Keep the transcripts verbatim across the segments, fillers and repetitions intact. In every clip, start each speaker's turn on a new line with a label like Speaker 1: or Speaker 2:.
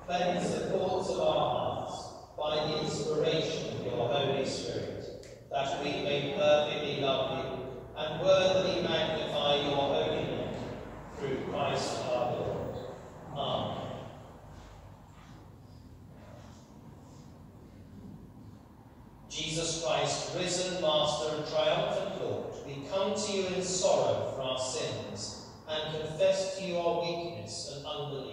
Speaker 1: cleanse the thoughts of our hearts by the inspiration of your Holy Spirit, that we may perfectly love you and worthily magnify your holy name, through Christ our Lord. Amen. Jesus Christ, risen Master and triumphant Lord, we come to you in sorrow for our sins and confess to you our weakness and unbelief.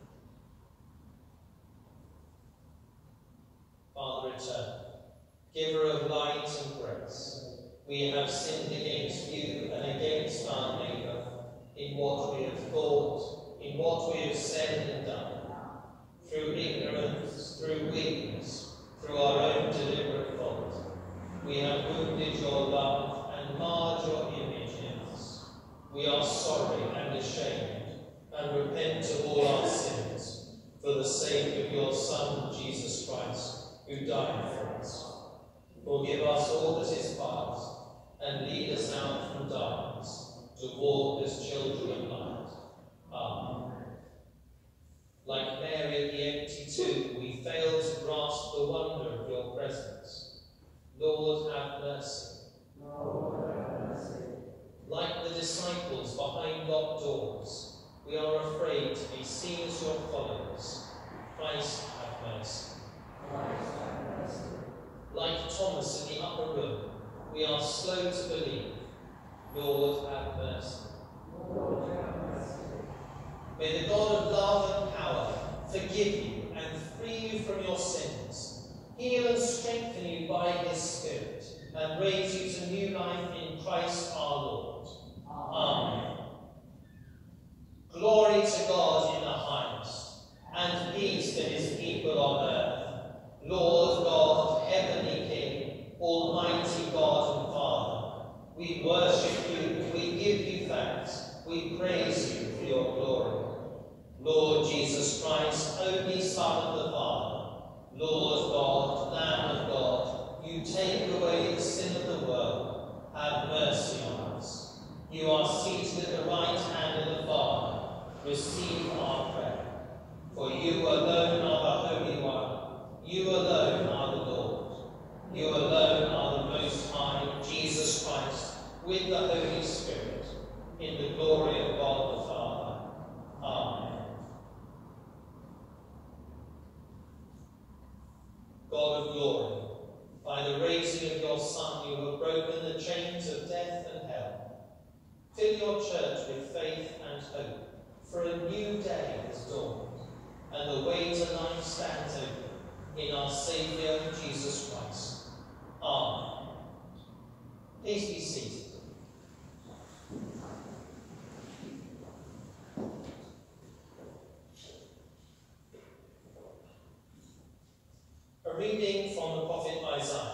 Speaker 1: Father eternal, giver of light and grace, we have sinned against you and against our neighbour in what we have thought, in what we have said and done, through ignorance, through weakness, through our own deliberate fault. We have wounded your love and marred your image in us. We are sorry and ashamed and repent of all our sins for the sake of your Son, Jesus Christ, who died for us. Forgive us all that is past and lead us out from darkness to walk as children of light. Amen. Like Mary at the empty tomb, we fail to grasp the wonder of your presence. Lord, have mercy.
Speaker 2: Lord, have mercy.
Speaker 1: Like the disciples behind locked doors, we are afraid to be seen as your followers. Christ, have mercy.
Speaker 2: Christ, have mercy.
Speaker 1: Like Thomas in the upper room, we are slow to believe. Lord, have mercy.
Speaker 2: Lord, have mercy.
Speaker 1: May the God of love and power forgive you and free you from your sins, heal and strengthen you by his Spirit, and raise you to new life in Christ our Lord. Amen. Glory to God in the highest, and peace to his people on earth. Lord God, heavenly King, almighty God and Father, we worship you, we give you thanks, we praise you for your glory. Lord Jesus Christ, only Son of the Father, Lord God, Lamb of God, you take away the sin of the world, have mercy on us. You are seated at the right hand of the Father, receive our prayer. For you alone are the Holy One, you alone are the Lord, you alone are the Most High, Jesus Christ, with the Holy Spirit, in the glory of God the Father. Amen. God of glory, by the raising of your Son, you have broken the chains of death and hell. Fill your church with faith and hope, for a new day has dawned, and the way to life stands open in our Saviour, Jesus Christ. Amen. Please be seated. A reading from the prophet Isaiah.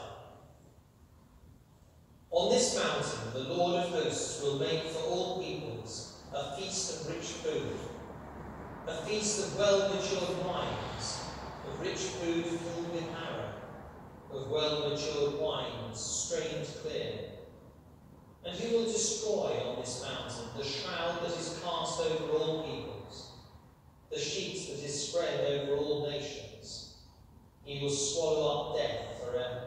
Speaker 1: On this mountain the Lord of hosts will make for all peoples a feast of rich food, a feast of well-matured wines, of rich food filled with marrow, of well-matured wines strained clear. And he will destroy on this mountain the shroud that is cast over all peoples, the sheet that is spread over all nations. He will swallow up death forever.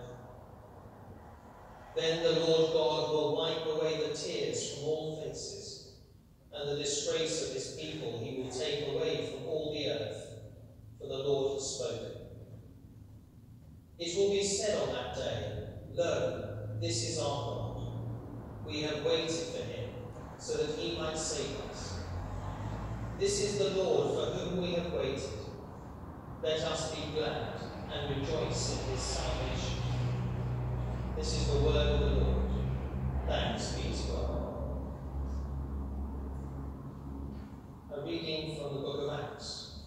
Speaker 1: Then the Lord God will wipe away the tears from all faces, and the disgrace of his people he will take away from all the earth, for the Lord has spoken. It will be said on that day, Lo, this is our God. We have waited for him, so that he might save us. This is the Lord for whom we have waited. Let us be glad and rejoice in his salvation. This is the word of the Lord. Thanks be to God. A reading from the book of Acts.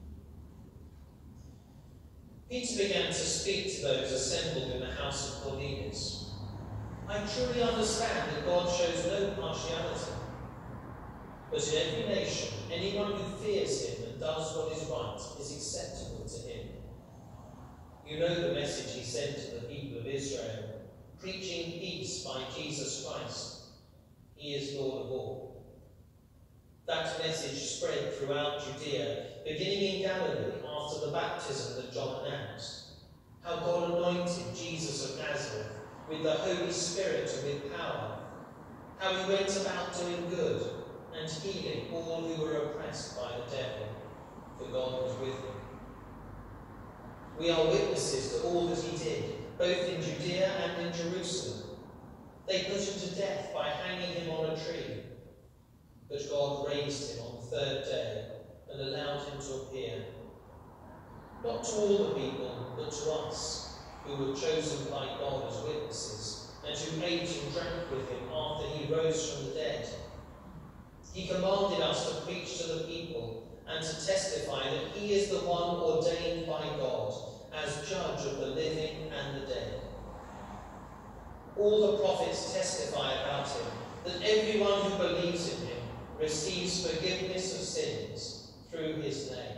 Speaker 1: Peter began to speak to those assembled in the house of Cornelius. I truly understand that God shows no partiality, but in every nation, anyone who fears him and does what is right is acceptable to him. You know the message he sent to the people of Israel, preaching peace by Jesus Christ. He is Lord of all. That message spread throughout Judea, beginning in Galilee after the baptism that John announced. How God anointed Jesus of Nazareth with the Holy Spirit and with power. How he went about doing good and healing all who were oppressed by the devil, for God was with him. We are witnesses to all that he did, both in Judea and in Jerusalem. They put him to death by hanging him on a tree. But God raised him on the third day and allowed him to appear, not to all the people, but to us, who were chosen by God as witnesses, and who ate and drank with him after he rose from the dead. He commanded us to preach to the people and to testify that he is the one ordained by God as judge of the living and the dead. All the prophets testify about him, that everyone who believes in him receives forgiveness of sins through his name.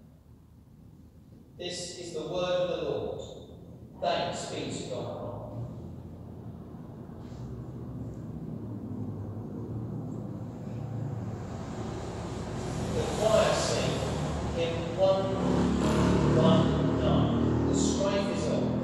Speaker 1: This is the word of the Lord. Thanks be to God. The choir sing hymn one one nine. The strife is on.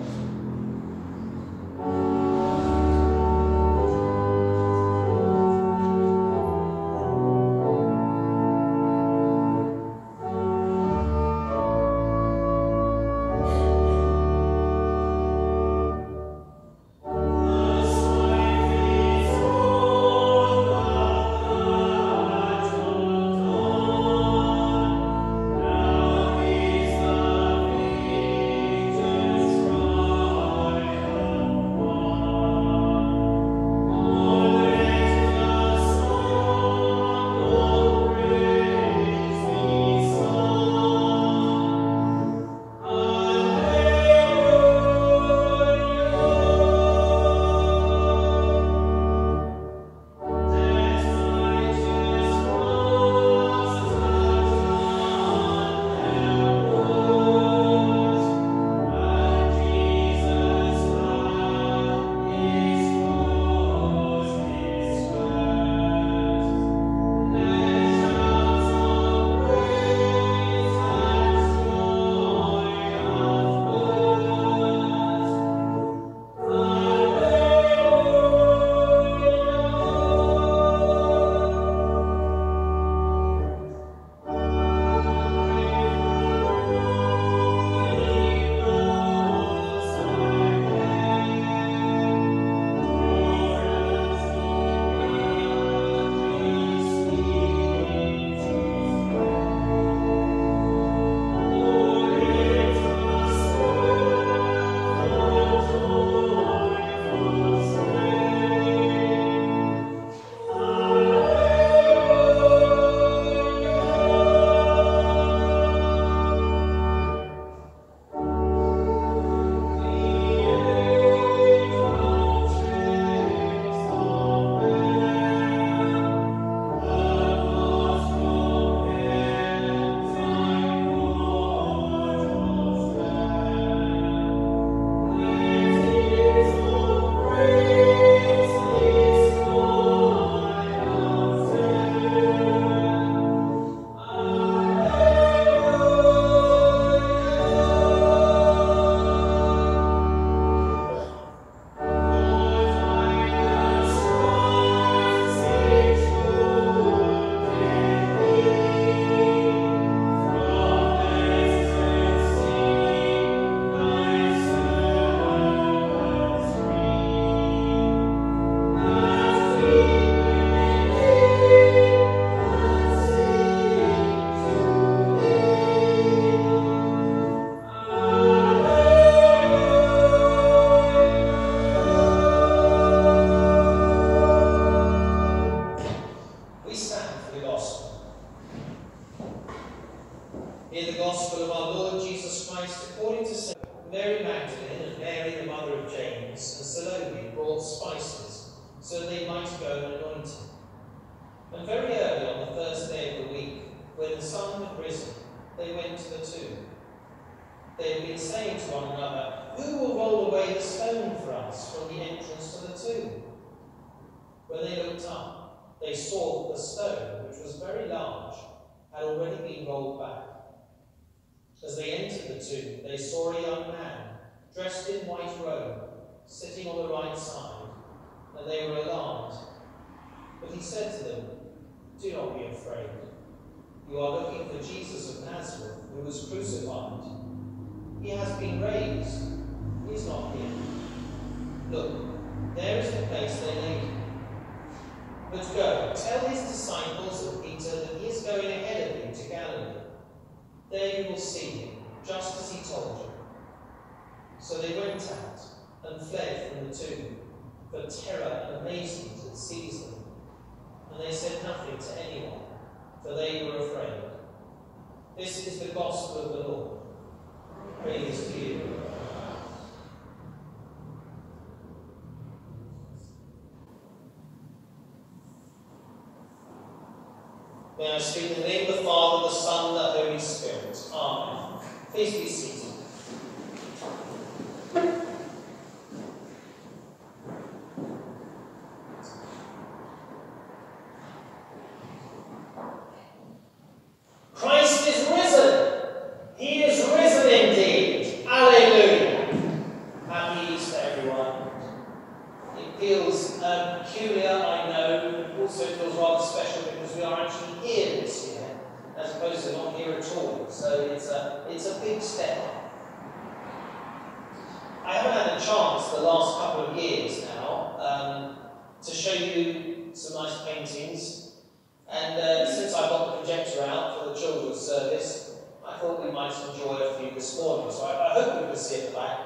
Speaker 1: Mary Magdalene and Mary, the mother of James, and Salome brought spices, so that they might go and anoint him. And very early on the first day of the week, when the sun had risen, they went to the tomb. They had been saying to one another, "Who will roll away the stone for us from the entrance to the tomb?" When they looked up, they saw that the stone, which which was very large, had already been rolled back. As they entered the tomb, they saw a young man, dressed in white robe, sitting on the right side, and they were alarmed. But he said to them, "Do not be afraid. You are looking for Jesus of Nazareth, who was crucified. He has been raised. He is not here. Look, there is the place they laid him. But go, tell his disciples and Peter that he is going ahead of you to Galilee. There you will see him, just as he told you." So they went out and fled from the tomb, for terror and amazement had seized them. And they said nothing to anyone, for they were afraid. This is the gospel of the Lord. Praise to you. May I speak in the name of the Father, the Son, and the Holy Spirit. Amen. Please be seated. Christ is risen. He is risen indeed. Alleluia. Happy Easter, everyone. It feels um, peculiar, I know. It also feels rather special because we are actually here this year, as opposed to not here at all. So it's a, it's a big step. I haven't had a chance the last couple of years now um, to show you some nice paintings. And uh, since I got the projector out for the children's service, I thought we might enjoy a few this morning. So I, I hope you can see at the back.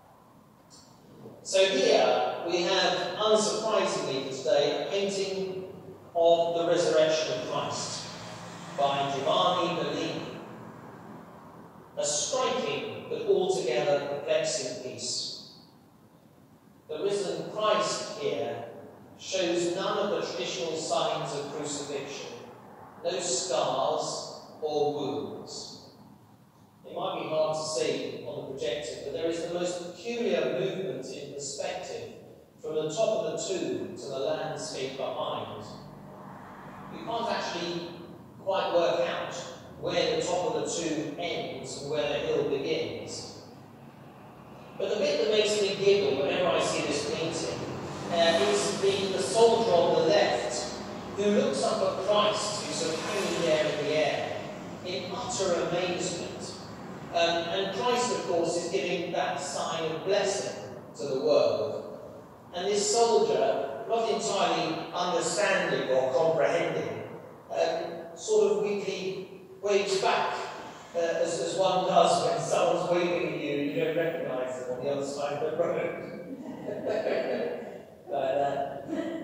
Speaker 1: So here we have, unsurprisingly for today, a painting of the resurrection of Christ by Giovanni Bellini. A striking but altogether perplexing piece. The risen Christ here shows none of the traditional signs of crucifixion, no scars or wounds. It might be hard to see on the projector, but there is the most peculiar movement in perspective from the top of the tomb to the landscape behind. You can't actually quite work out where the top of the tomb ends and where the hill begins. But the bit that makes me giggle whenever I see this painting uh, is the, the soldier on the left who looks up at Christ, who's sort of hanging there in the air, in utter amazement. Um, and Christ, of course, is giving that sign of blessing to the world. And this soldier, not entirely understanding or comprehending, um, sort of weakly waves back, uh, as, as one does when someone's waving at you and you don't recognise them on the other side of the road. Like that.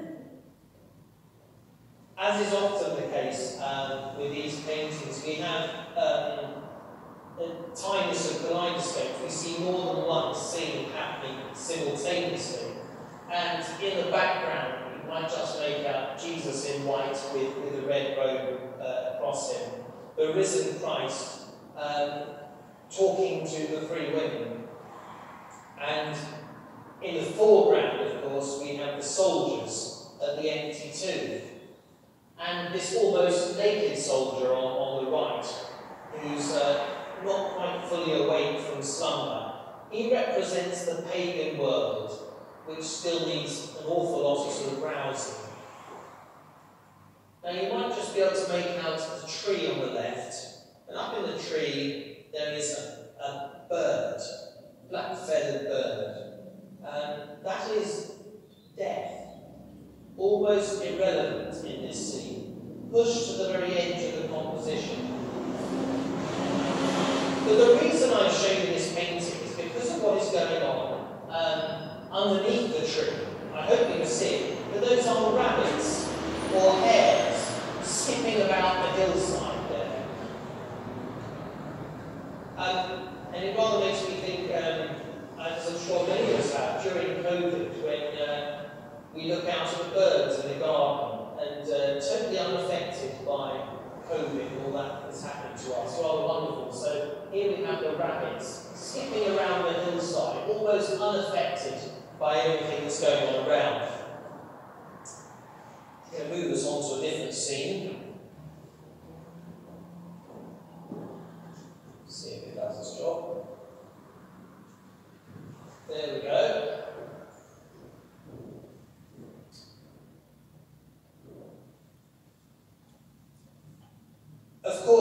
Speaker 1: As is often the case um, with these paintings, we have um, a tiness of kaleidoscope. We see more than one scene happening simultaneously. And in the background, you might just make out Jesus in white with, with a red robe uh, across him. The risen Christ um, talking to the three women. And in the foreground, of course, we have the soldiers at the empty tomb. And this almost naked soldier on, on the right, who's uh, not quite fully awake from slumber. He represents the pagan world, which still needs an awful lot of sort of rousing. Now you might just be able to make out the tree on the left, and up in the tree there is a, a bird, a black-feathered bird. Um, that is death, almost irrelevant in this scene, pushed to the very edge of the composition. But the reason I'm showing you this painting is because of what is going on um, underneath the tree. I hope you can see it, but those are rabbits or hares skipping about the hillside there. Um, and it rather makes me think, um, as I'm sure many of us have, during COVID, when uh, we look out at the birds in the garden and uh, totally unaffected by COVID and all that that's happened to us. Rather wonderful. So here we have the rabbits skipping around the hillside, almost unaffected by everything that's going on around. I'm going to move us on to a different scene.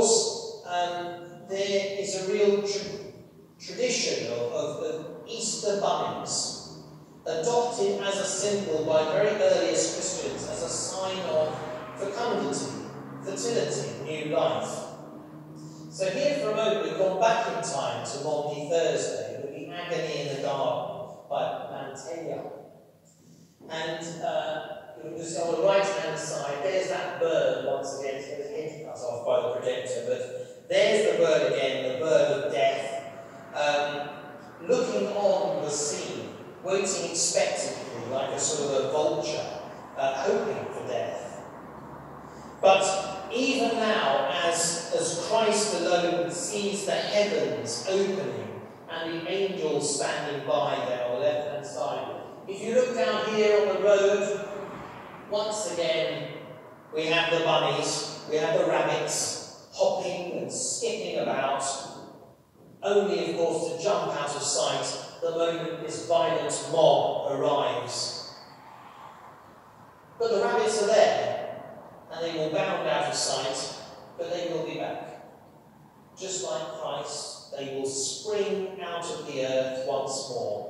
Speaker 1: course, um, there is a real tra- tradition of, of, of Easter bunnies, adopted as a symbol by very earliest Christians as a sign of fecundity, fertility, new life. So here for a moment we've gone back in time to Maundy Thursday, with the agony in the garden by Mantegna. And uh, you'll just on the right-hand side, there's that bird once again. It's got his head cut off by the projector, but there's the bird again, the bird of death, um, looking on the scene, waiting expectantly like a sort of a vulture, uh, hoping for death. But even now, as, as Christ alone sees the heavens opening and the angels standing by there on the left-hand side, if you look down here on the road, once again, we have the bunnies, we have the rabbits, hopping and skipping about, only, of course, to jump out of sight the moment this violent mob arrives. But the rabbits are there, and they will bound out of sight, but they will be back. Just like Christ, they will spring out of the earth once more.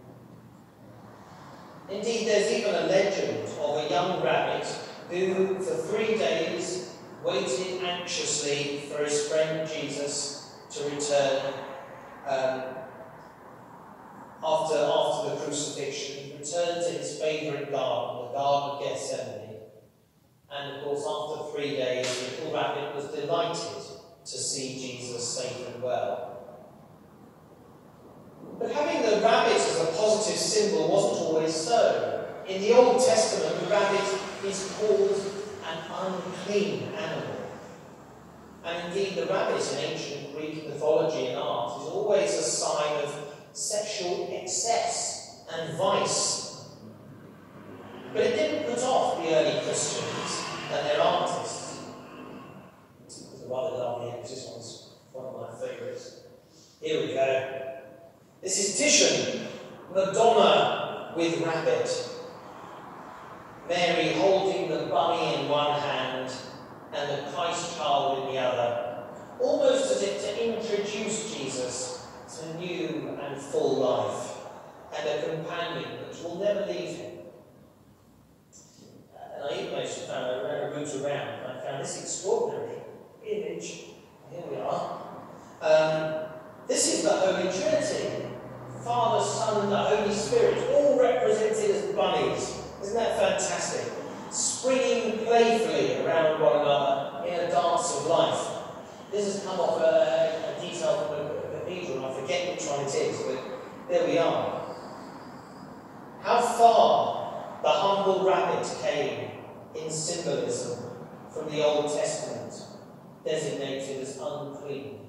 Speaker 1: Indeed, there's even a legend of a young rabbit who, for three days, waited anxiously for his friend Jesus to return um, after, after the crucifixion. He returned to his favourite garden, the Garden of Gethsemane. And of course, after three days, the little rabbit was delighted to see Jesus safe and well. But having the rabbit as a positive symbol wasn't always so. In the Old Testament, the rabbit is called an unclean animal. And indeed, the rabbit in ancient Greek mythology and art is always a sign of sexual excess and vice. But it didn't put off the early Christians and their artists. It's a rather lovely image. This one's one of my favourites. Here we go. This is Titian, Madonna with rabbit. Mary holding the bunny in one hand and the Christ child in the other, almost as if to introduce Jesus to new and full life, and a companion that will never leave him. And I even managed to find I ran a route around, and I found this extraordinary image. Here we are. Um, this is the Holy Trinity. Father, Son, and the Holy Spirit, all represented as bunnies. Isn't that fantastic? Springing playfully around one another in a dance of life. This has come off a, a detail from a cathedral, and I forget which one it is, but there we are. How far the humble rabbit came in symbolism from the Old Testament, designated as unclean.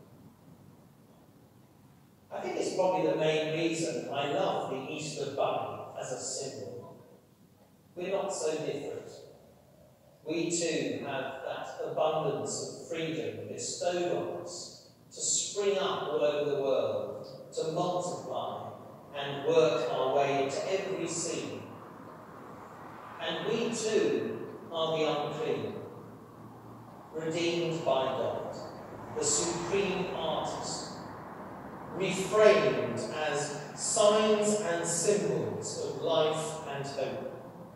Speaker 1: I think it's probably the main reason I love the Easter bunny as a symbol. We're not so different. We too have that abundance of freedom bestowed on us to spring up all over the world, to multiply and work our way into every scene. And we too are the unclean, redeemed by God, the supreme artist, reframed as signs and symbols of life and hope.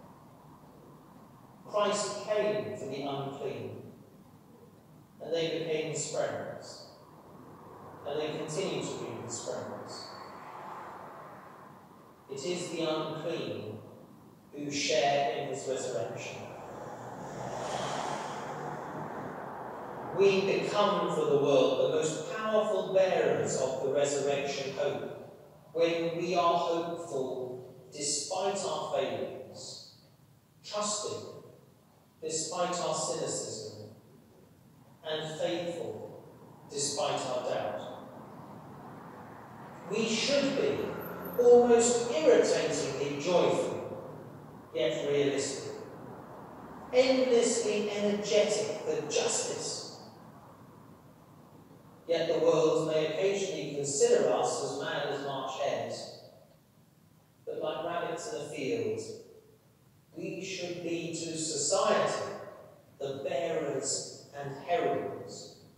Speaker 1: Christ came for the unclean, and they became his friends, and they continue to be his friends. It is the unclean who share in his resurrection. We become for the world the most powerful bearers of the resurrection hope when we are hopeful despite our failings, trusting despite our cynicism, and faithful despite our doubt. We should be almost irritatingly joyful, yet realistic, endlessly energetic for justice. Yet the world may occasionally consider us as mad as March hares. But like rabbits in a field, we should be to society the bearers and heralds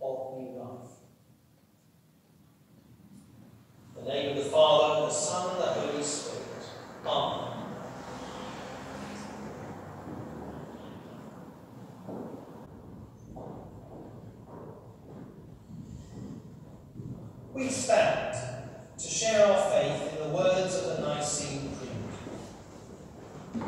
Speaker 1: We stand to share our faith in the words of the Nicene Creed.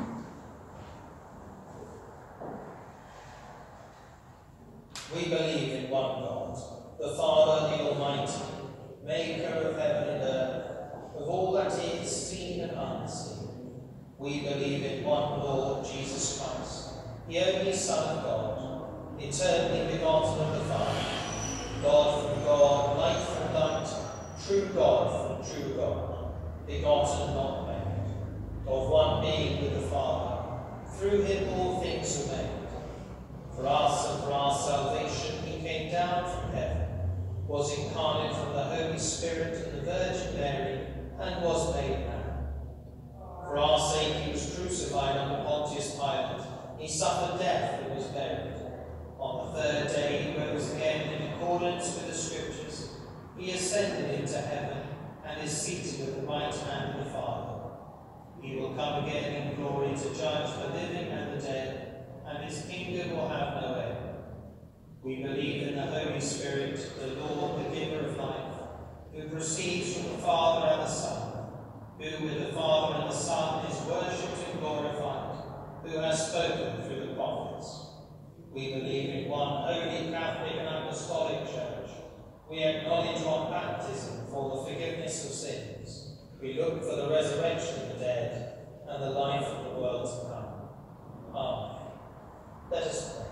Speaker 1: We believe in one God, the Father, the Almighty, maker of heaven and earth, of all that is seen and unseen. We believe in one Lord, Jesus Christ, the only Son of God, eternally begotten of the Father, God from God, light from light, true God from true God, begotten, not made, of one being with the Father. Through him all things were made. For us and for our salvation he came down from heaven, was incarnate from the Holy Spirit and the Virgin Mary, and was made man. For our sake he was crucified under Pontius Pilate. He suffered death and was buried. On the third day he rose again in accordance with the Scriptures. He ascended into heaven and is seated at the right hand of the Father. He will come again in glory to judge the living and the dead, and his kingdom will have no end. We believe in the Holy Spirit, the Lord, the giver of life, who proceeds from the Father and the Son, who with the Father and the Son is worshipped and glorified, who has spoken through the prophets. We believe in one holy, Catholic and Apostolic Church. We acknowledge one baptism for the forgiveness of sins. We look for the resurrection of the dead and the life of the world to come. Amen. Let us pray.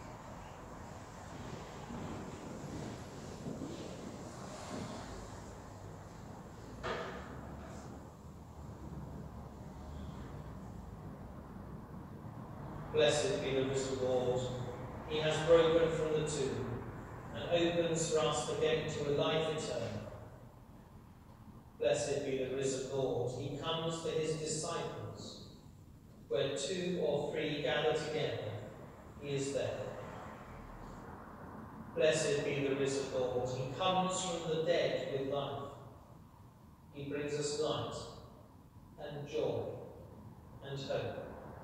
Speaker 1: Blessed be the risen Lord. He has broken from the tomb and opens for us the gate to a life eternal. Blessed be the risen Lord. He comes to his disciples. Where two or three gather together, he is there. Blessed be the risen Lord. He comes from the dead with life. He brings us light and joy and hope.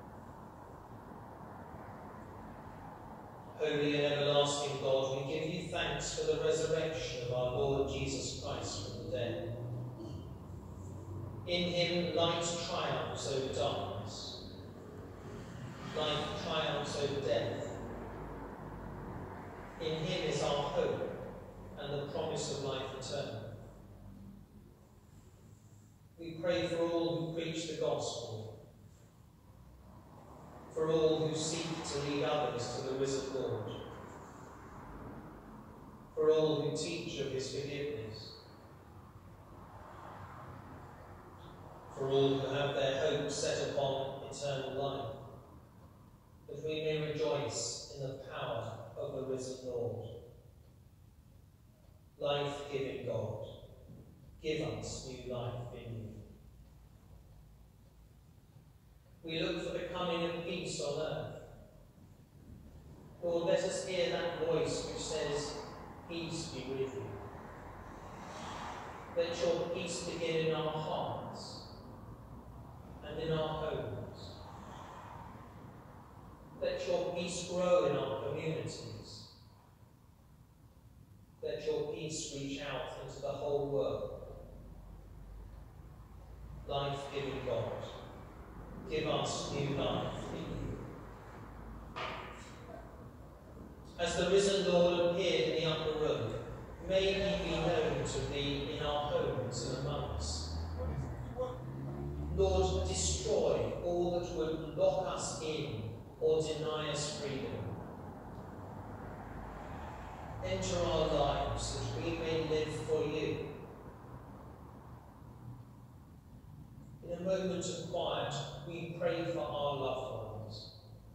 Speaker 1: Holy and everlasting God, we give you thanks for the resurrection of our Lord Jesus Christ from the dead. In him light triumphs over darkness. Life triumphs over death. In him is our hope and the promise of life eternal. We pray for all who preach the gospel, for all who seek to lead others to the risen Lord, for all who teach of his forgiveness, for all who have their hope set upon eternal life, that we may rejoice in the power of the risen Lord. Life-giving God, give us new life in you. We look for the coming of peace on earth. Lord, let us hear that voice which says, peace be with you. Let your peace begin in our hearts and in our homes. Let your peace grow in our communities. Let your peace reach out into the whole world. Life-giving God, give us new life in you. As the risen Lord appeared in the upper room, may he be known to be in our homes and among us. Lord, destroy all that would lock us in or deny us freedom. Enter our lives that we may live for you. In a moment of quiet, we pray for our loved ones.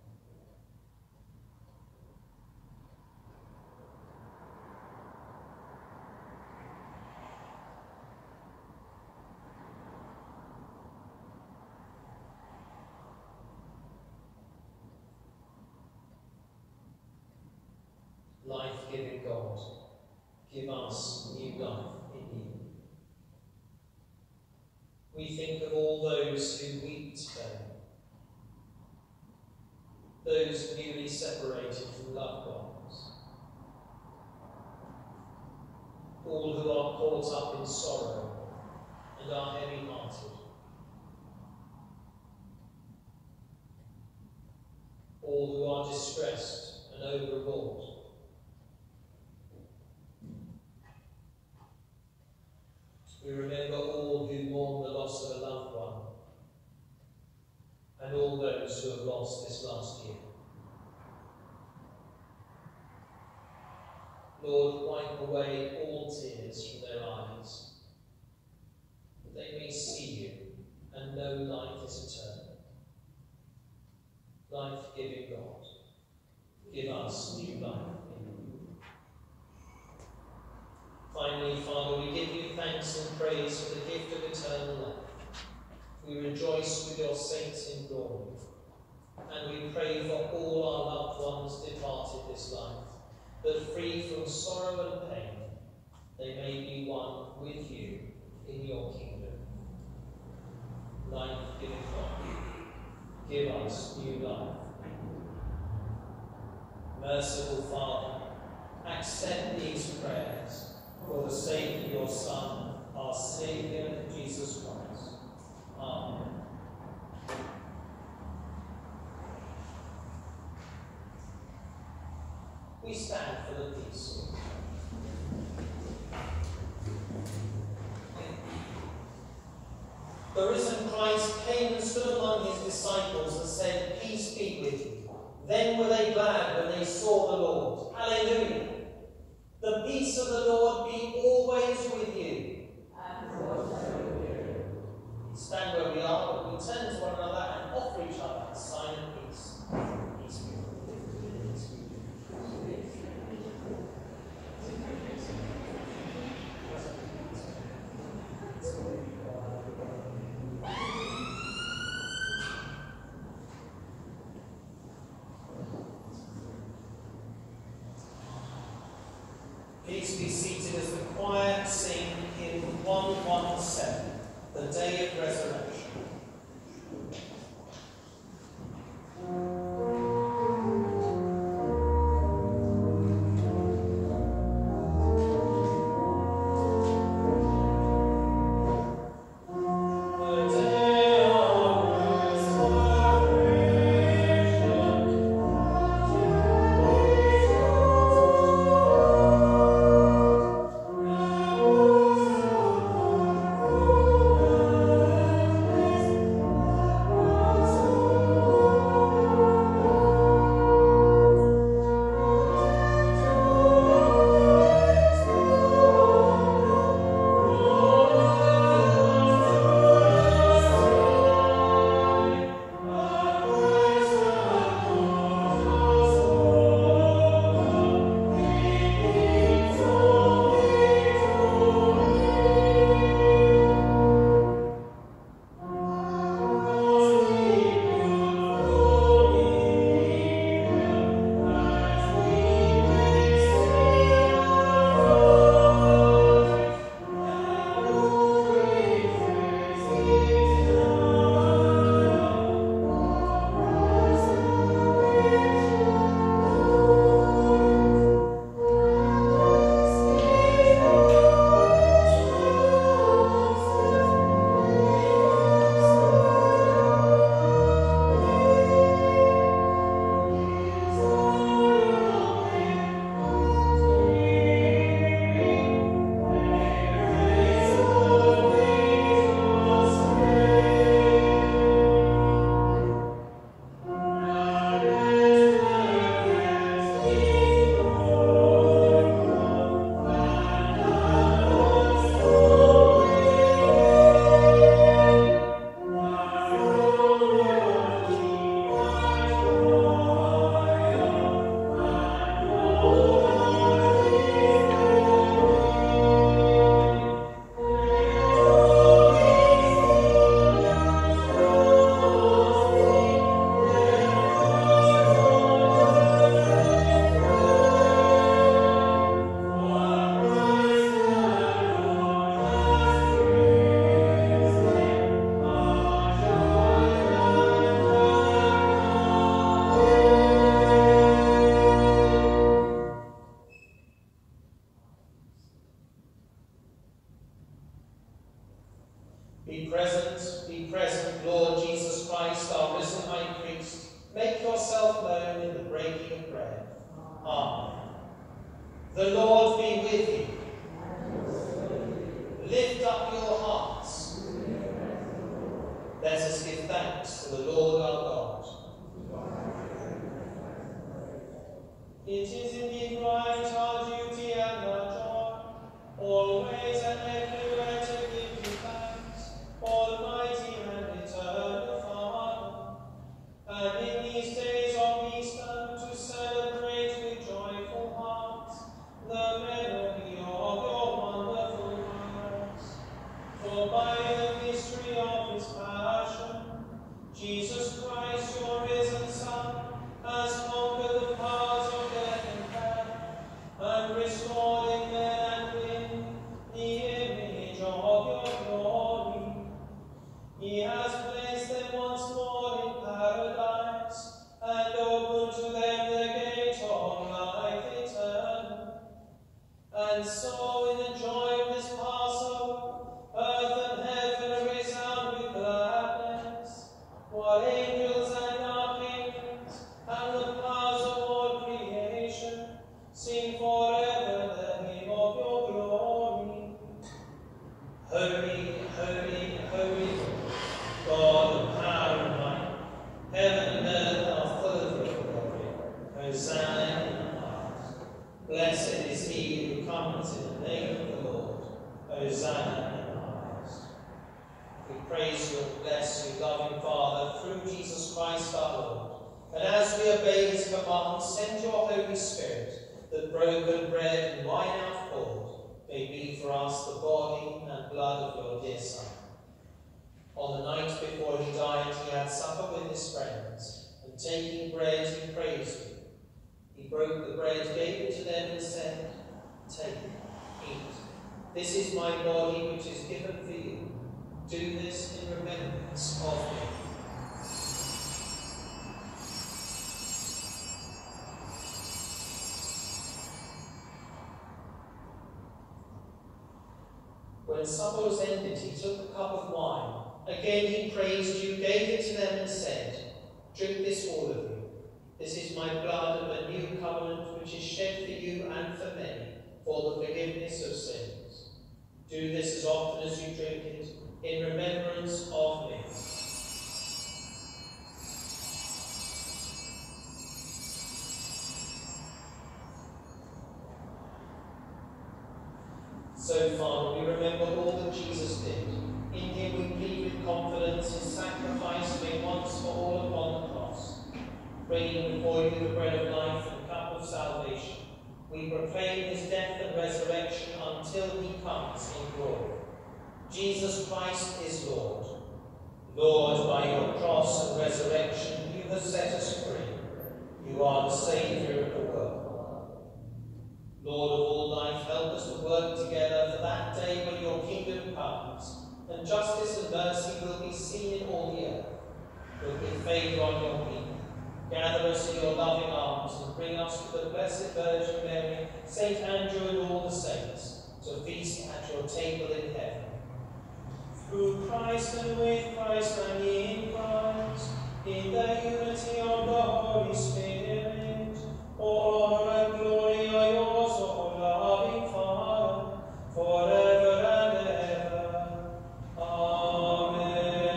Speaker 1: Life-giving God, give us new life in you. We think of all those who weep today, those newly separated from loved ones, all who are caught up in sorrow and are heavy-hearted, all who are distressed and overwrought, we remember all who mourn the loss of a loved one, and all those who have lost this last year. Lord, wipe away all tears from their eyes, that they may see you and know life is eternal. Life-giving God, give us new life in you. Finally, Father, we give you thanks and praise for the gift of eternal life. We rejoice with your saints in glory, and we pray for all our loved ones departed this life, that free from sorrow and pain, they may be one with you in your kingdom. Life-giving God, give us new life. Merciful Father, accept these prayers for the sake of your Son, our Saviour, Jesus Christ. Amen. We stand for the peace. The risen Christ came and stood among his disciples and said, "Peace be with you." Then were they glad when they saw the Lord. Hallelujah. The peace of the Lord be always with you. And also with you. Stand where we are, but we turn to one another and offer each other a sign of peace. Peace be with you. Please be seated as the choir sing in one one seven, the Day of Resurrection.
Speaker 2: Amen.
Speaker 1: Be present, be present, Lord Jesus Christ, our risen high priest. Make yourself known in the breaking of bread. Amen. The Lord be with you. Lift up your hearts. Let us give thanks to the Lord our God. It is indeed right, our duty and our joy, always and everywhere to give you thanks, Almighty and eternal Father. And in these days of Easter, to celebrate with joyful hearts the memory of your wonderful works. For by the mystery of his passion, Jesus Christ, your risen Son, has conquered the powers of death and hell, and restored in men and women the image of your glory. He has placed them once more in paradise, and opened to them the gate of life eternal. And so, in the joy of this Passover, earth and heaven resound with gladness, while angels and archangels and the powers of all creation sing forever the hymn of your glory. Holy, holy, holy Lord, God of power and might, heaven and earth are full of your glory. Hosanna in the highest. Blessed is he who comes in the name of the Lord. Hosanna in the highest. We praise you and bless you, loving Father, through Jesus Christ our Lord. And as we obey his command, send your Holy Spirit, that broken bread and wine outpoured may be for us the body and blood of your dear Son. On the night before he died, he had supper with his friends, and taking bread, he praised you. He broke the bread, gave it to them, and said, "Take, eat. This is my body, which is given for you. Do this in remembrance of me." When supper was ended, he took the cup of wine. Again he praised you, gave it to them, and said, "Drink this, all of you. This is my blood of a new covenant, which is shed for you and for many, for the forgiveness of sins. Do this as often as you drink it, in remembrance of me." So, Father, we remember all that Jesus did. In him we plead with confidence his sacrifice made once for all upon the cross. Bringing before you the bread of life and cup of salvation, we proclaim his death and resurrection until he comes in glory. Jesus Christ is Lord. Lord, by your cross and resurrection, you have set us free. You are the Saviour of the world. Lord of all life, help us to work together for that day when your kingdom comes, and justice and mercy will be seen in all the earth. Look with favour on your people. Gather us in your loving arms and bring us to the Blessed Virgin Mary, Saint Andrew and all the saints, to feast at your table in heaven. Through Christ and with Christ and in Christ, in the unity of the Holy Spirit, all honor and glory are yours, O loving Father, forever and ever. Amen.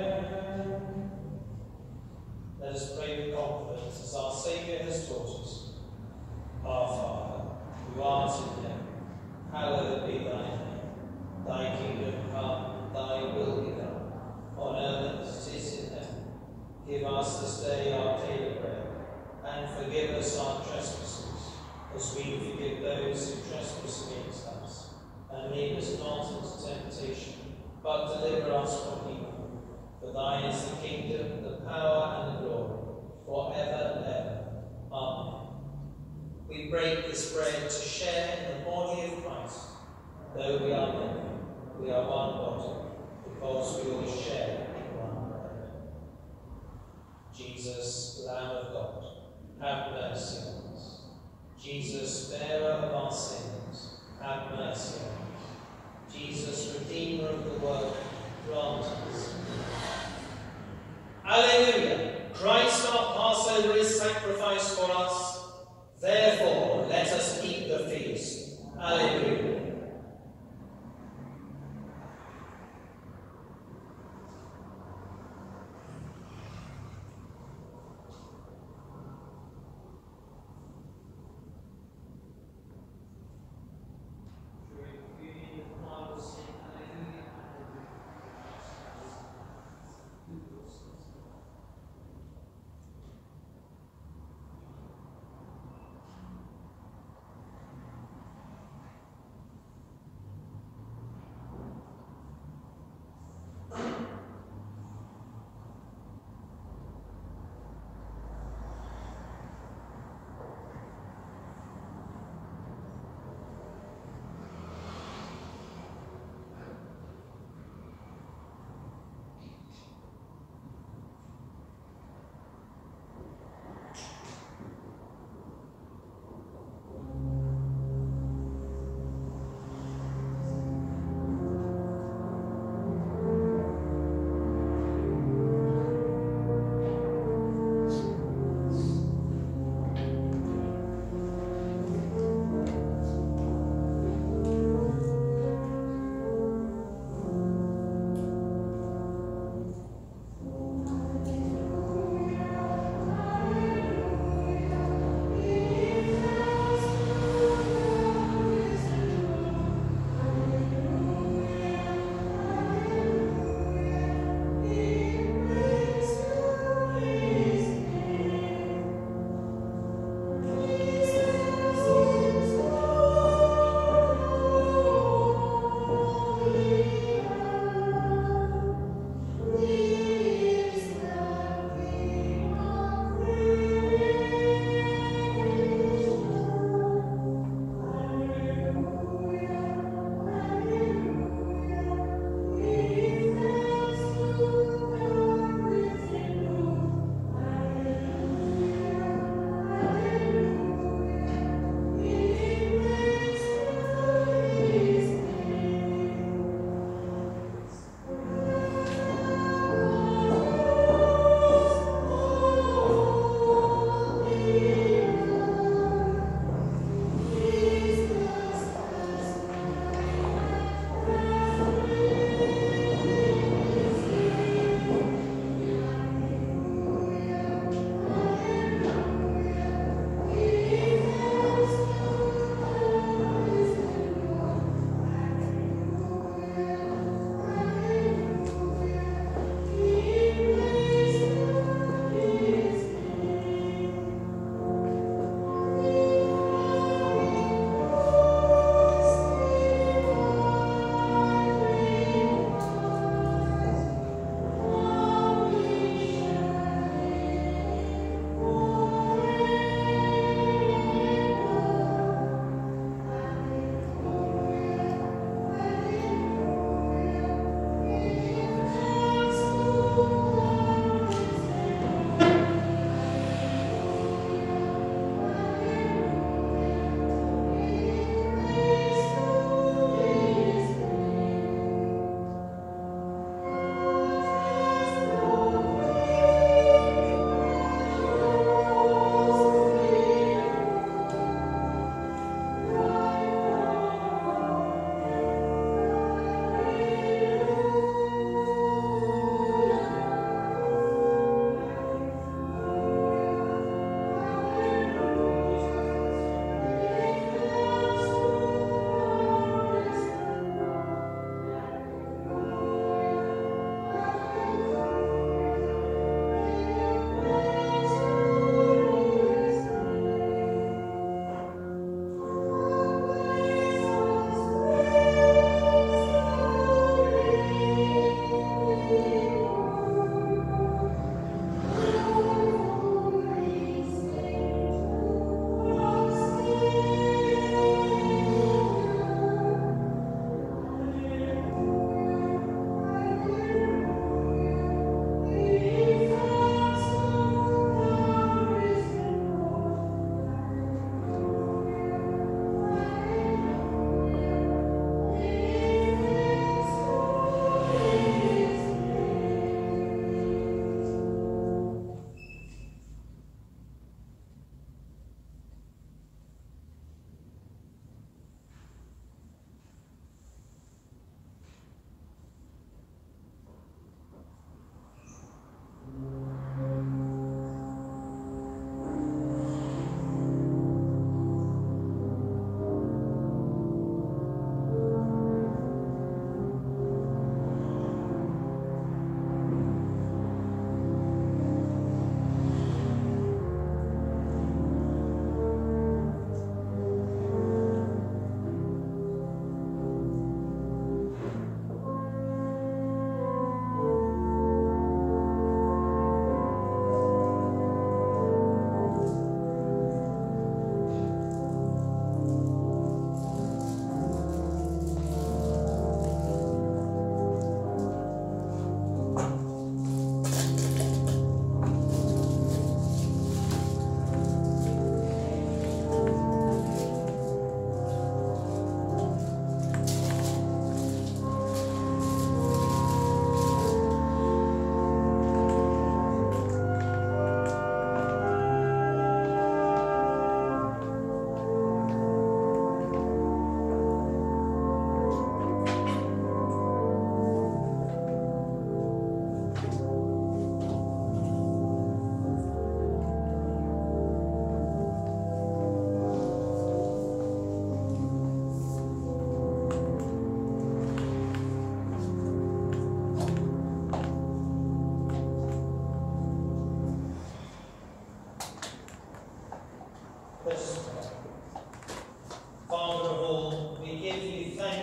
Speaker 1: Let us pray with confidence as our Saviour has taught us. Our Father, who art in heaven, hallowed be thy name. Thy kingdom come, thy will be done, on earth as it is in heaven. Give us this day our daily bread, and forgive us our trespasses, as we forgive those who trespass against us. And lead us not into temptation, but deliver us from evil. For thine is the kingdom, the power, and the glory, forever and ever. Amen. We break this bread to share in the body of Christ. Though we are many, we are one body, because we all share in one bread. Jesus, Lamb of God, have mercy on us. Jesus, bearer of our sins, have mercy on us. Jesus, Redeemer of the world, grant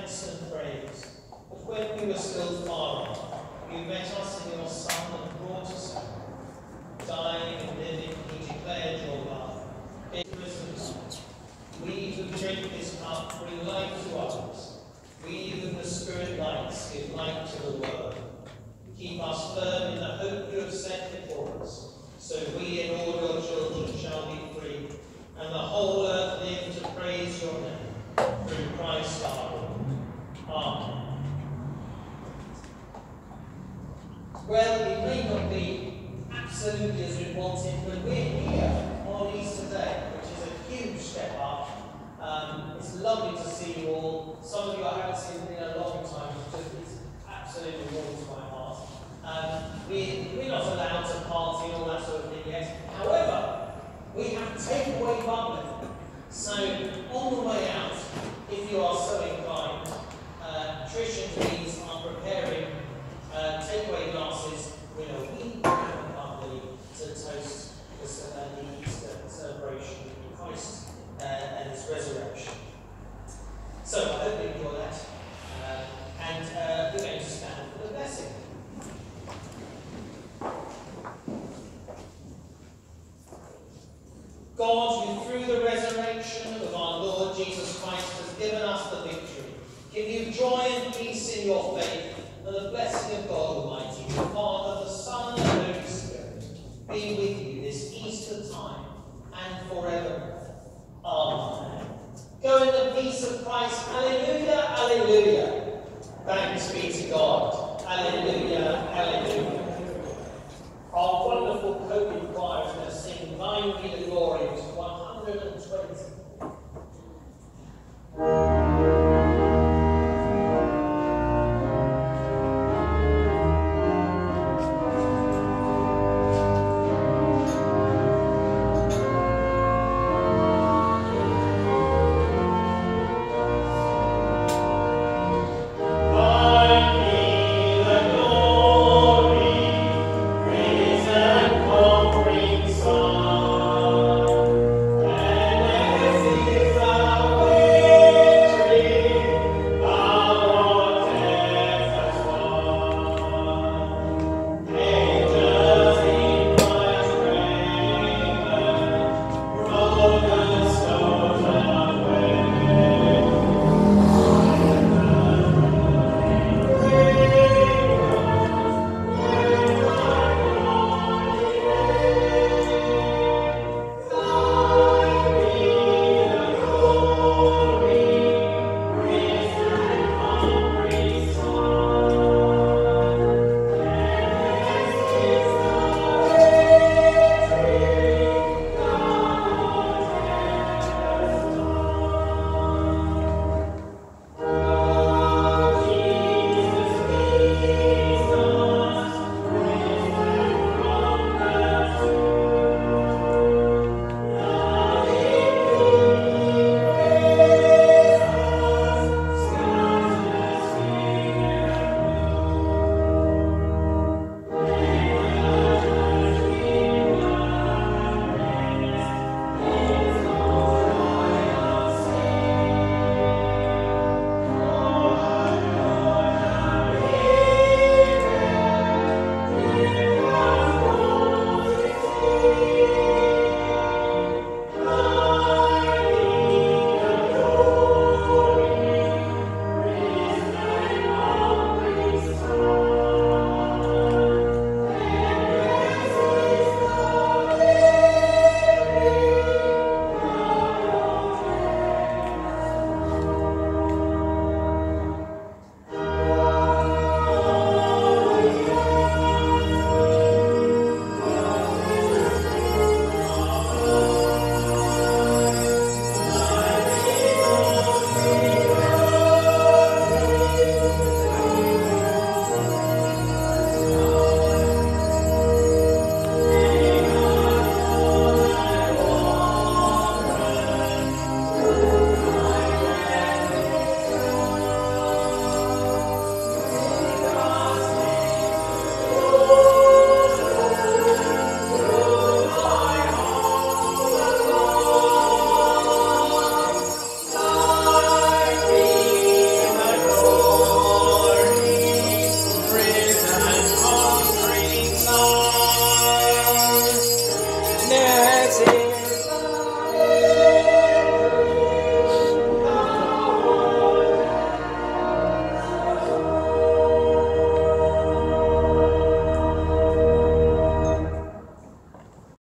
Speaker 1: thanks and praise. But when we were still far off, you met us in your Son and brought us home. Dying and living, he declared your love. In risen, we who drink this cup bring life to others. We whom the Spirit lights give light to the world. Keep us firm in the hope you have set before us, so we and all your children shall be free, and the whole earth live to praise your name. Through Christ our Lord. Amen. Well, it may not be absolutely as we wanted, but we're here on Easter Day, which is a huge step up. Um, it's lovely to see you all. Some of you I haven't seen in a long time, which is absolutely warm to my heart. Um, we, we're not allowed to party and all that sort of thing yet. However, we have takeaway bubbling. So, on the way out, if you are so inclined, uh, Trish and Louise are preparing uh, takeaway glasses with a wee bit of bubbly to toast the, uh, the Easter celebration of Christ uh, and his resurrection. So, I hope you enjoy that. Uh, and uh, we're going to stand for the blessing. God, who through the resurrection of our Lord Jesus Christ has given us the victory, give you joy and peace in your faith, and the blessing of God Almighty, the Father, the Son, and the Holy Spirit, be with you this Easter time and forever. Amen. Go in the peace of Christ. Alleluia, alleluia. Thanks be to God. Alleluia, alleluia. Our wonderful Pope choir is going to sing Thine Be the Glory to one hundred twenty.